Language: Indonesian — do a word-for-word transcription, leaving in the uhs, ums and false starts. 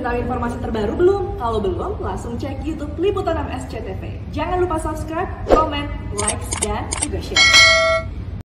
tahu informasi terbaru belum? Kalau belum, langsung cek YouTube Liputan M S C T V. Jangan lupa subscribe, comment, like, dan juga share.